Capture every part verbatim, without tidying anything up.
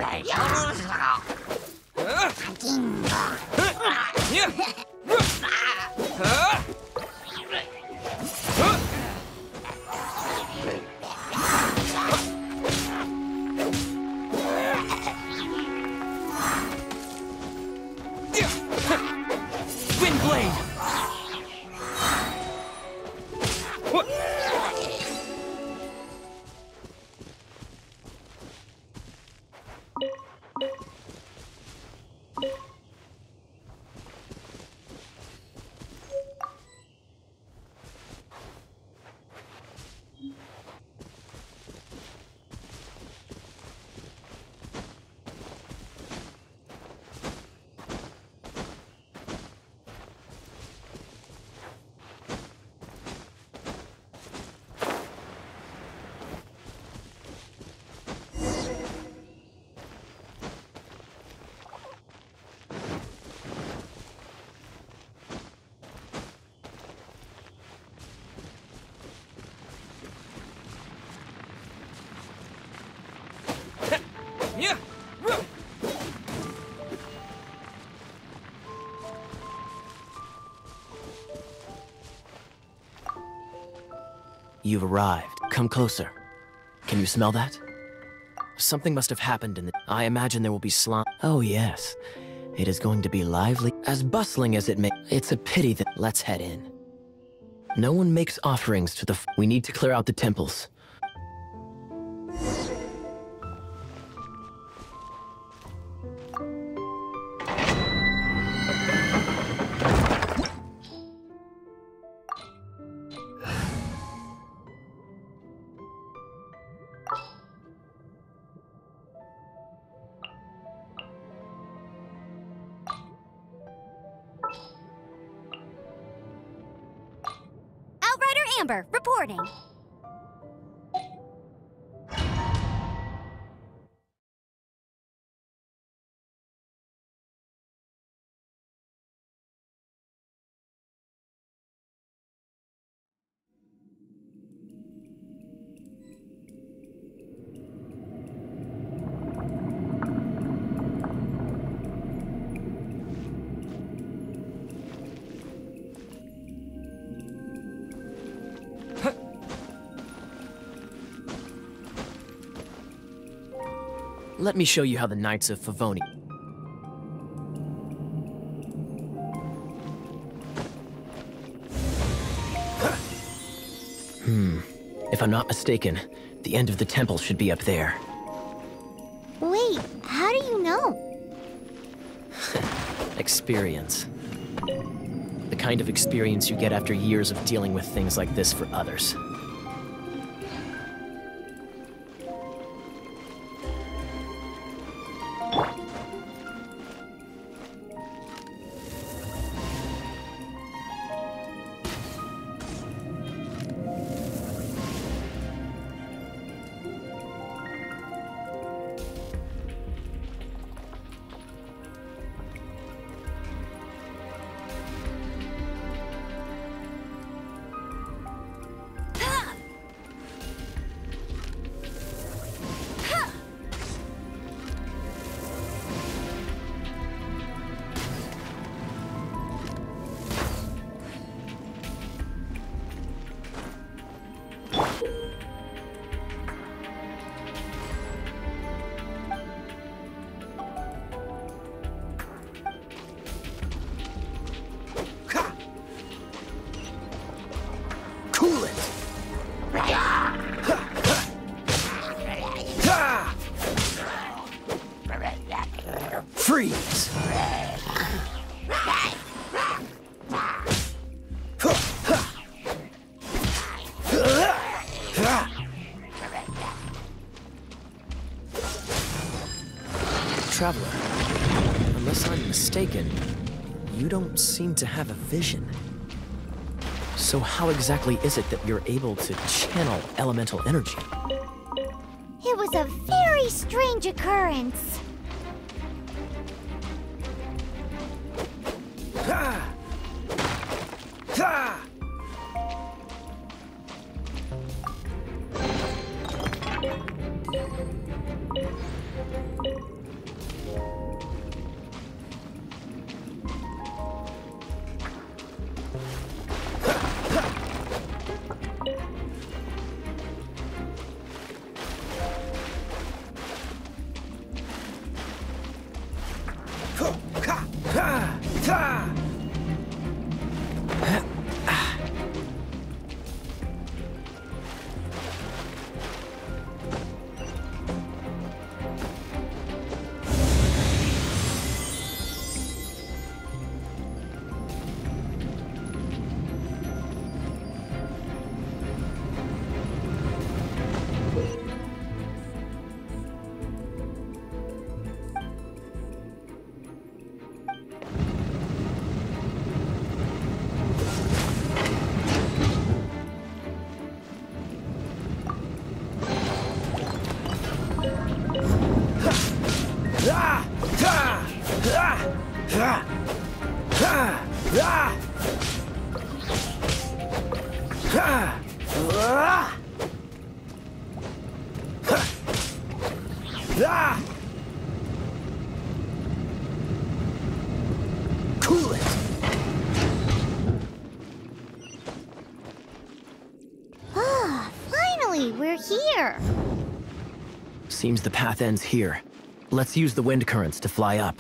You've arrived. Come closer. Can you smell that? Something must have happened in the... I imagine there will be slum... Oh yes. It is going to be lively. As bustling as it may... It's a pity that... Let's head in. No one makes offerings to the... F we need to clear out the temples. Amber, reporting. Let me show you how the Knights of Favoni... Hmm. If I'm not mistaken, the end of the temple should be up there. Wait, how do you know? Experience. The kind of experience you get after years of dealing with things like this for others. Freeze! Traveler, unless I'm mistaken, you don't seem to have a vision. So how exactly is it that you're able to channel elemental energy? It was a very strange occurrence. Ah! Cool it! Ah, finally, we're here. Seems the path ends here. Let's use the wind currents to fly up.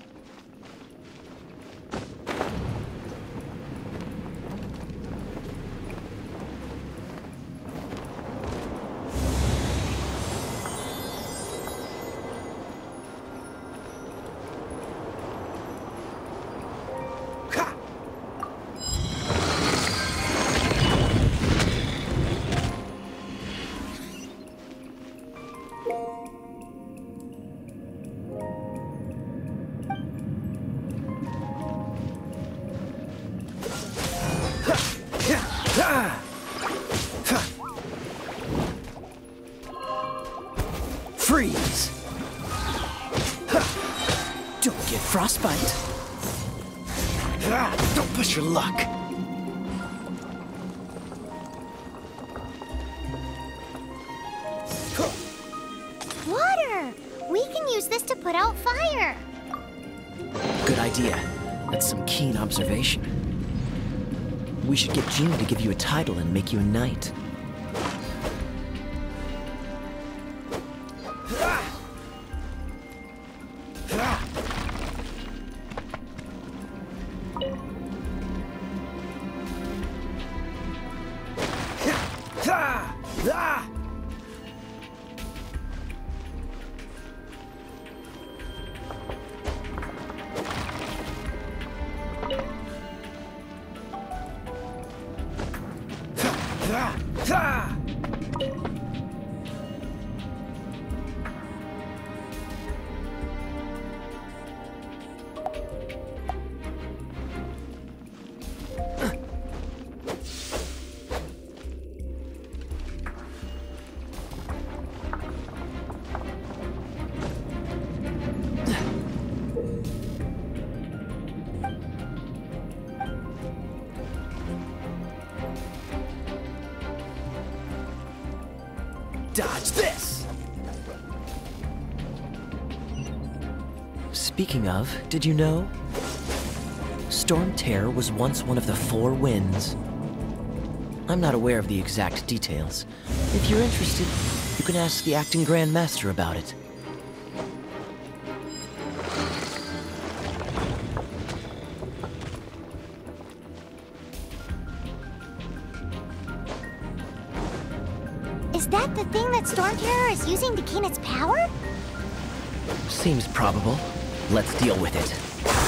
Freeze! Don't get frostbite. Don't push your luck. Water! We can use this to put out fire. Good idea. That's some keen observation. We should get June to give you a title and make you a knight. Dodge this! Speaking of, did you know? Storm Terror was once one of the four winds. I'm not aware of the exact details. If you're interested, you can ask the acting Grand Master about it. Is that the thing that Storm Terror is using to gain its power? Seems probable. Let's deal with it.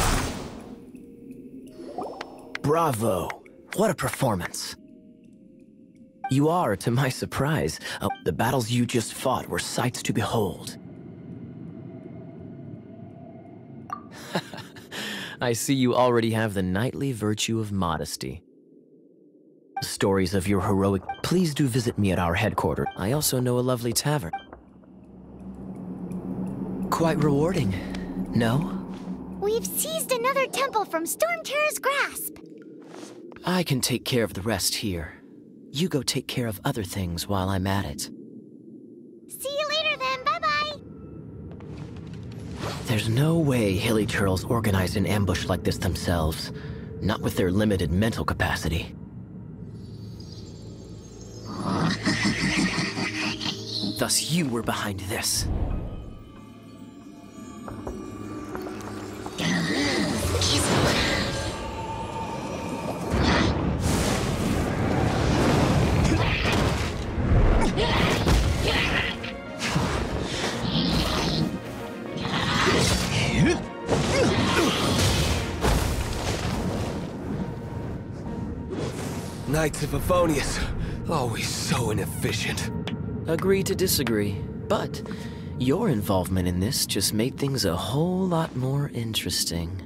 Bravo! What a performance. You are, to my surprise. Uh, the battles you just fought were sights to behold. I see you already have the knightly virtue of modesty. Stories of your heroic... Please do visit me at our headquarters. I also know a lovely tavern. Quite rewarding, no? We've seized another temple from Storm Terror's grasp. I can take care of the rest here. You go take care of other things while I'm at it. See you later then, bye-bye! There's no way Hilly Turtles organized an ambush like this themselves. Not with their limited mental capacity. Thus you were behind this. Knights of Favonius, always so inefficient. Agree to disagree, but your involvement in this just made things a whole lot more interesting.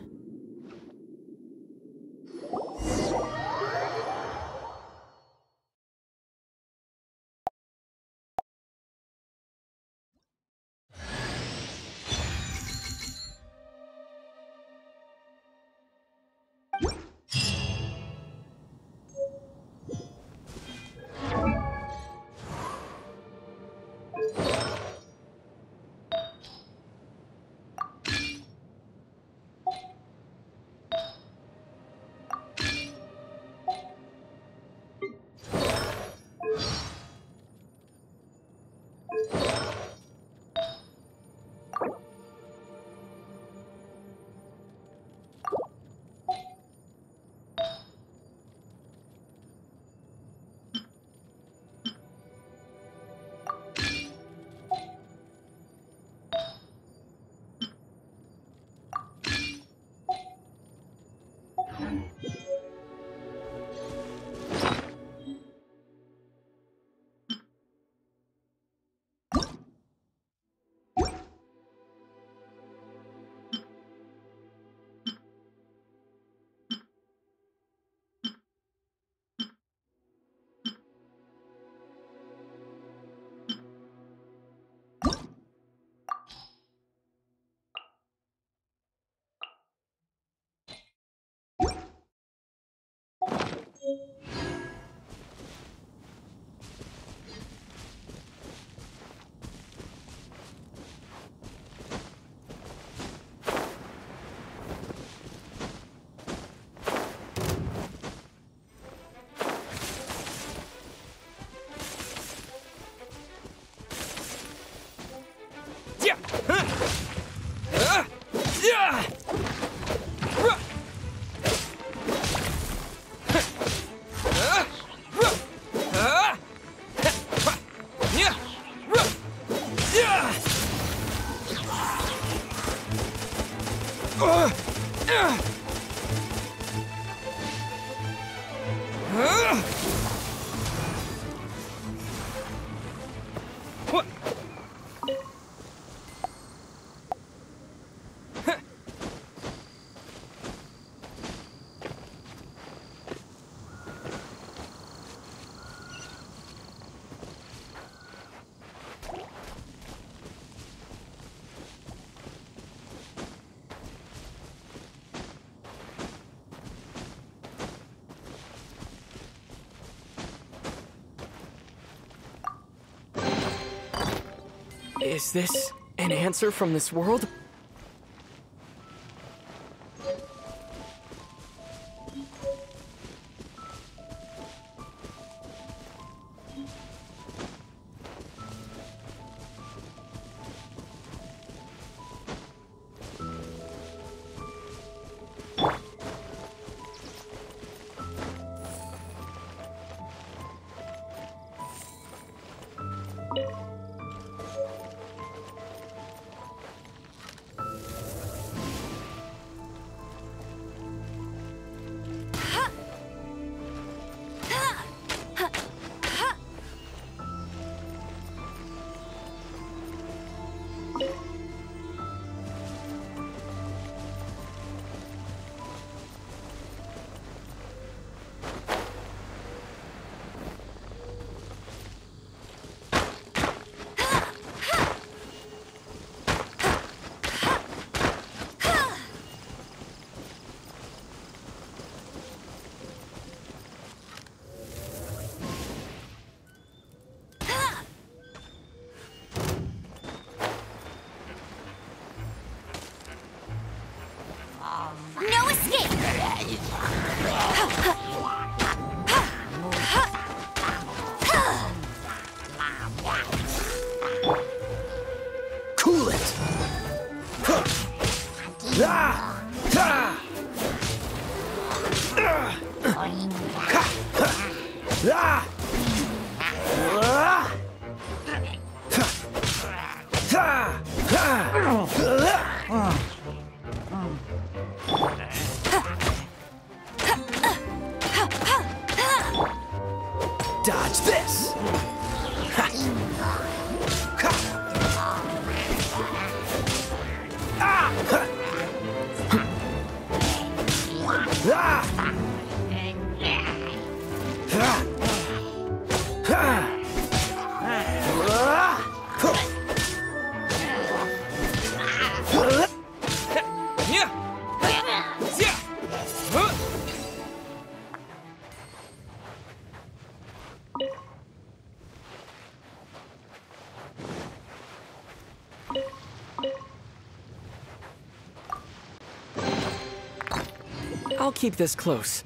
Is this an answer from this world? No escape! Cool it! Ah! Ah! Ah! Dodge this! I'll keep this close.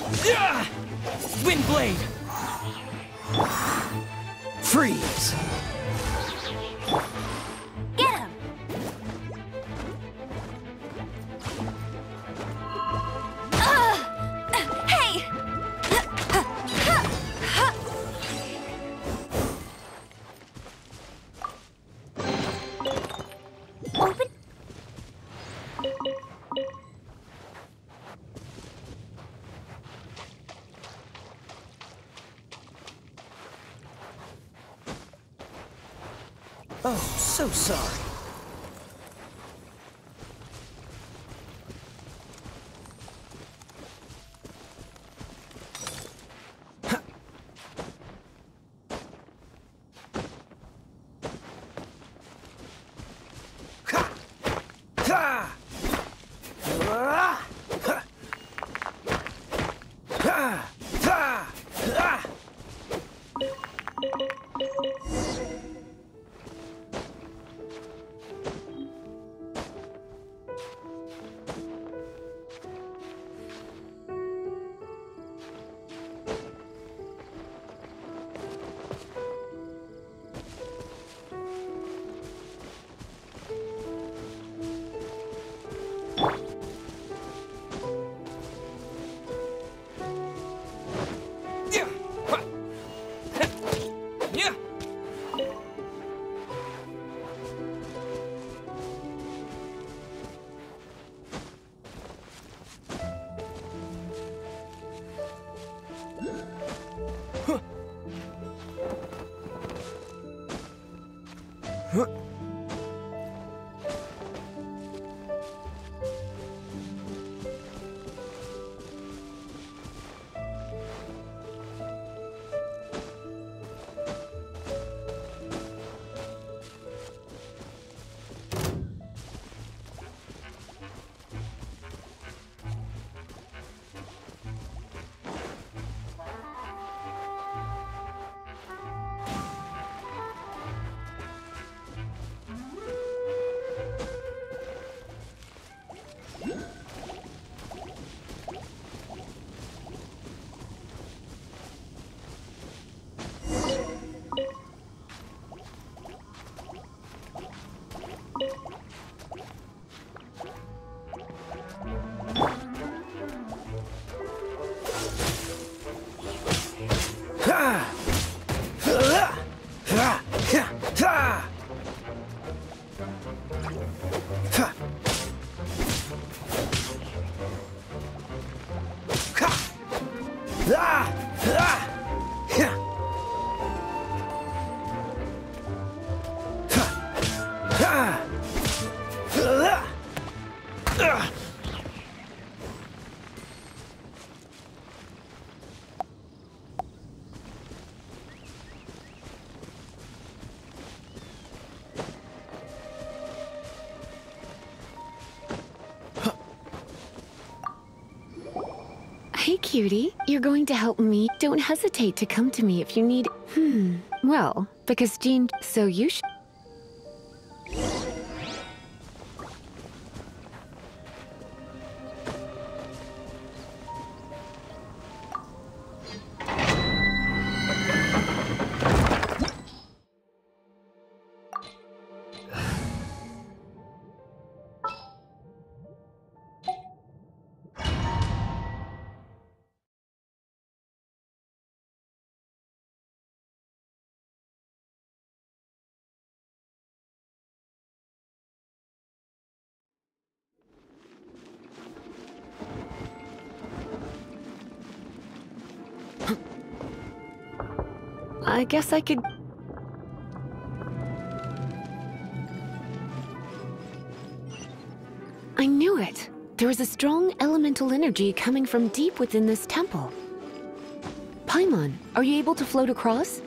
Yeah! Wind blade! Freeze! Get him! Uh, hey! Open. Oh, so sorry. Hey, cutie. You're going to help me? Don't hesitate to come to me if you need... Hmm. Well, because Jean... So you sh... I guess I could... I knew it! There is a strong elemental energy coming from deep within this temple. Paimon, are you able to float across?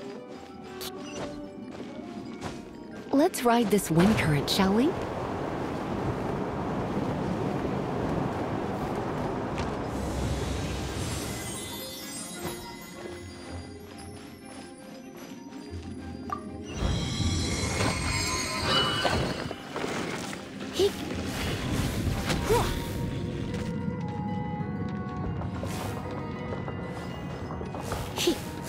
Let's ride this wind current, shall we?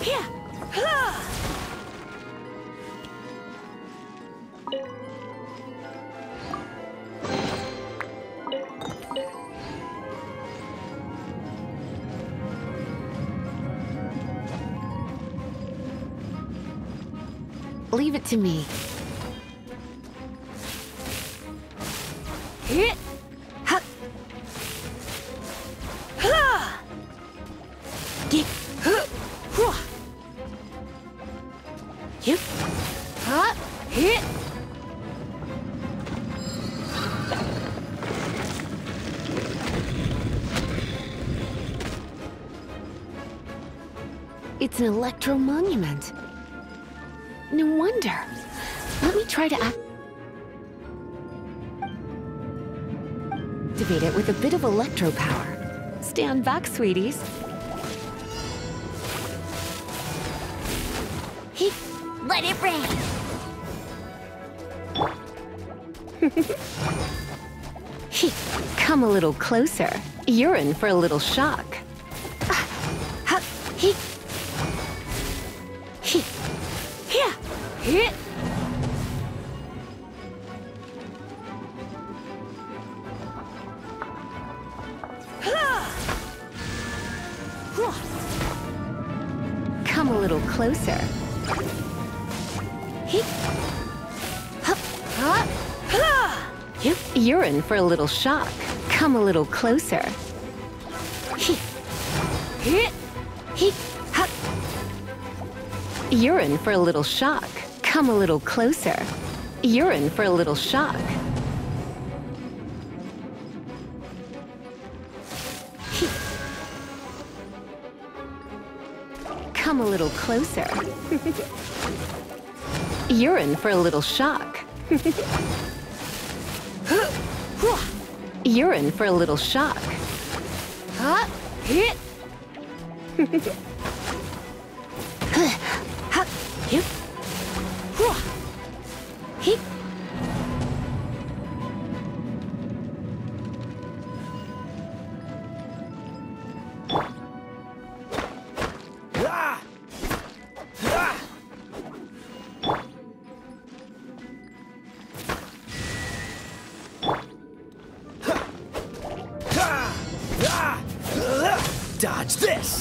Leave it to me. It's an electro monument. No wonder. Let me try to act activate it with a bit of electro power. Stand back, sweeties. Let it rain. Come a little closer. You're in for a little shock. Come a little closer. You're in for a little shock. Come a little closer. You're in for a little shock. Come a little closer. You're in for a little shock. Come a little closer. You're in for a little shock. You're in for a little shock. Dodge this!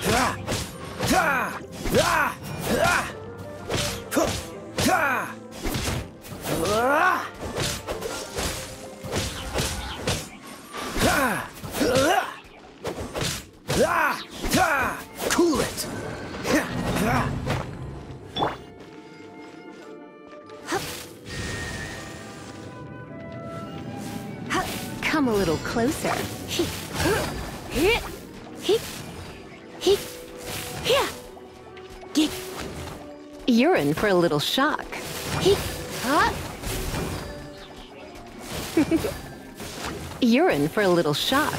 Cool it! Come a little closer. You're in for a little shock. You're in for a little shock.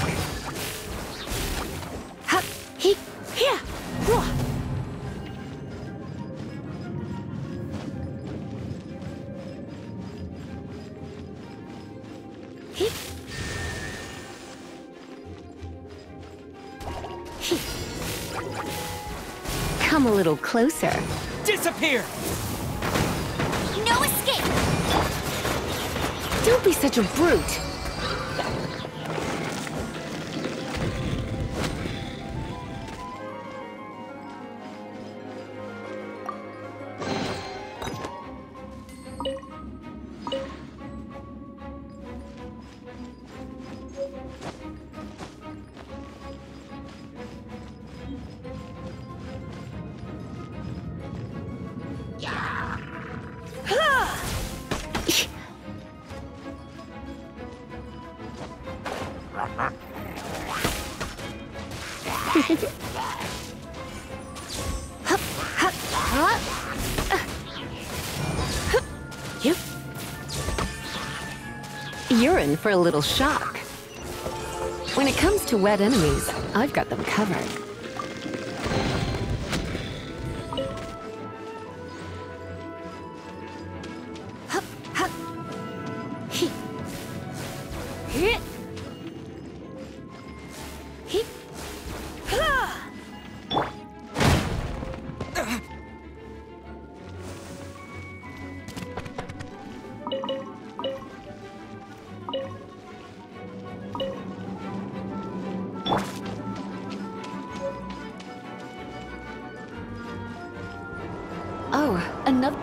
Come a little closer. Disappear! No escape! Don't be such a brute. You're in for a little shock. When it comes to wet enemies, I've got them covered. Another...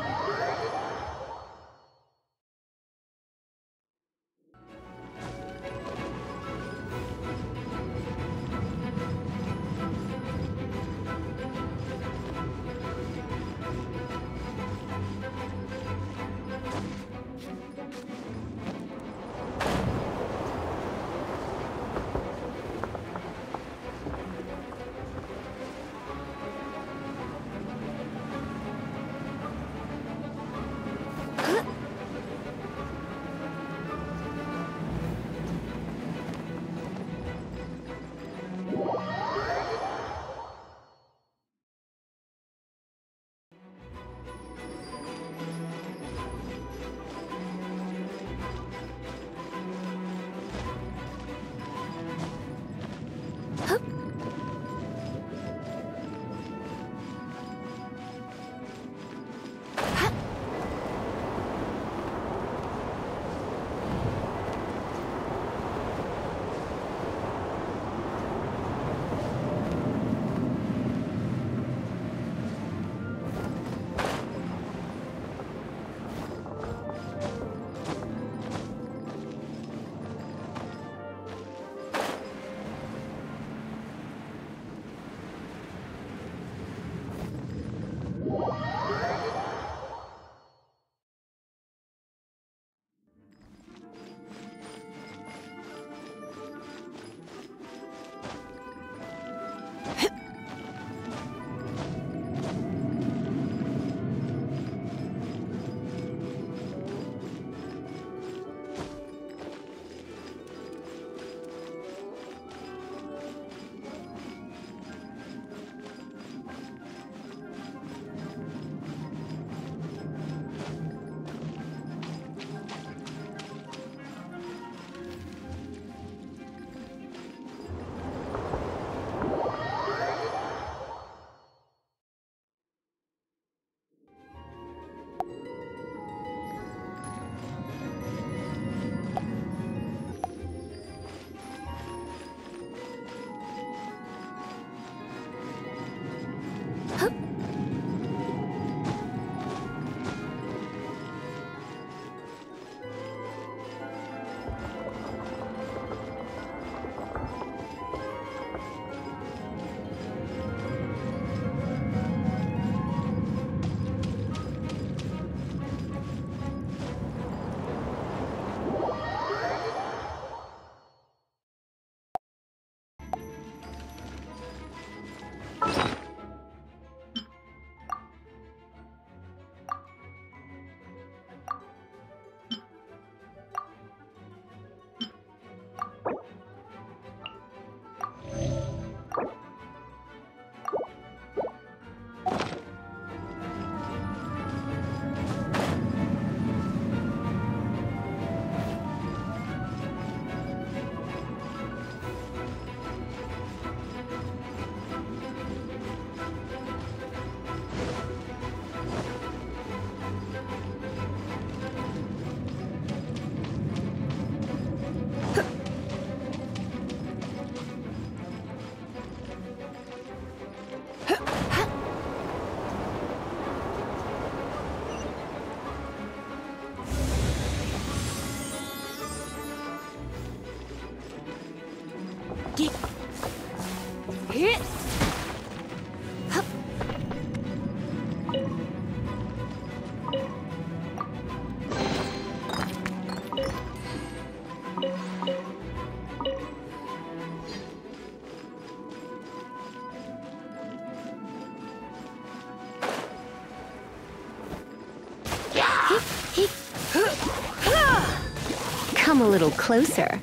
Come a little closer.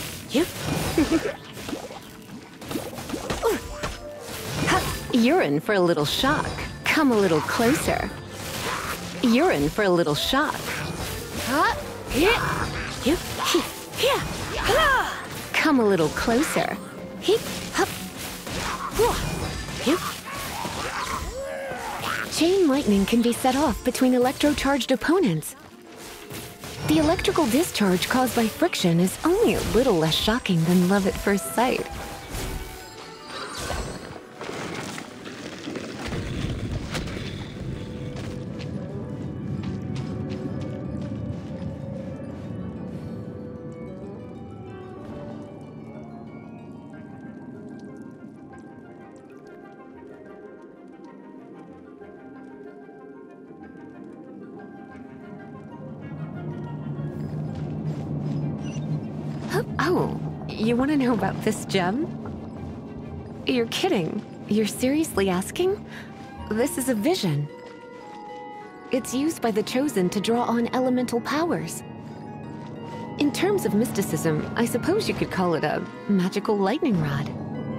You're in for a little shock. Come a little closer. You're in for a little shock. Come a little closer. Chain lightning can be set off between electro-charged opponents. The electrical discharge caused by friction is only a little less shocking than love at first sight. Oh, you want to know about this gem? You're kidding. You're seriously asking? This is a vision. It's used by the Chosen to draw on elemental powers. In terms of mysticism, I suppose you could call it a magical lightning rod.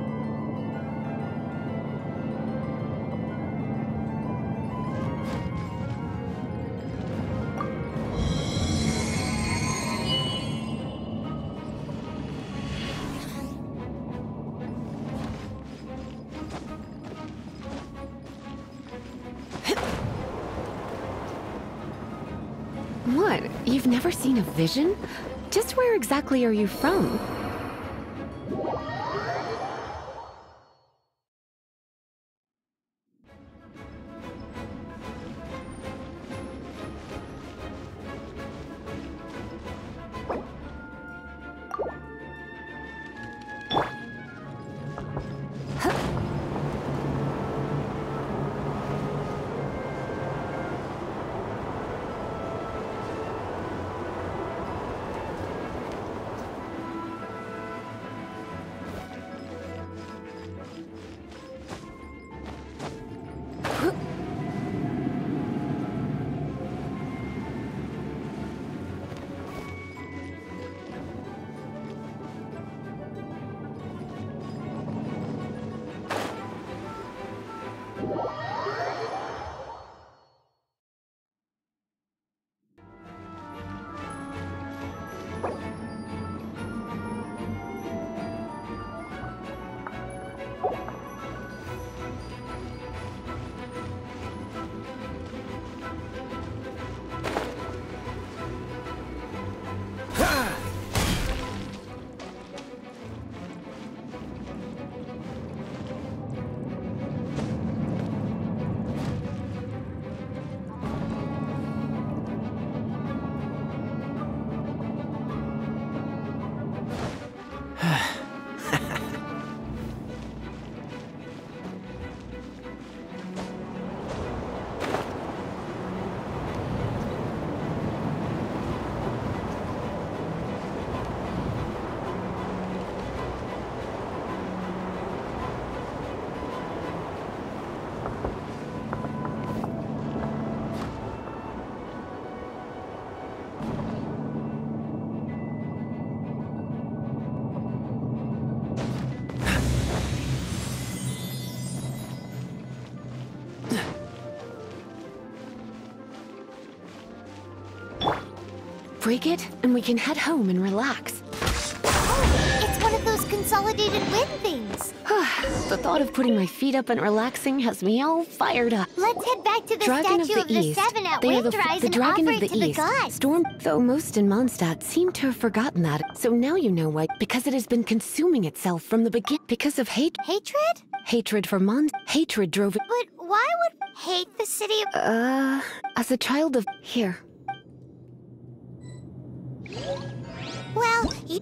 What? You've never seen a vision? Just where exactly are you from? Break it, and we can head home and relax. Oh, it's one of those consolidated wind things. The thought of putting my feet up and relaxing has me all fired up. Let's head back to the Dragon statue of the East. the Seven at They are the, Windrise the and Dragon offer of it the to East. the gods. Storm, though most in Mondstadt seem to have forgotten that. So now you know why. Because it has been consuming itself from the beginning. Because of hate. Hatred? Hatred for Mond. Hatred drove it. But why would hate the city of... Uh, as a child of... Here. Well, you...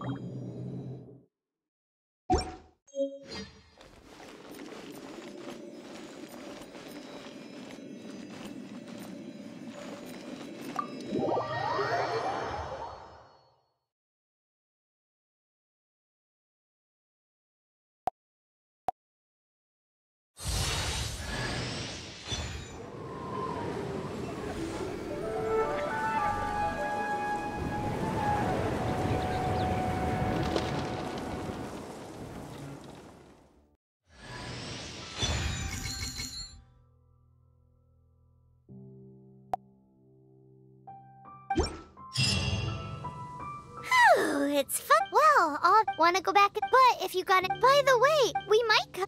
It's fun. Well, I'll want to go back, but if you got it, by the way, we might come.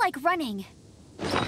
like running.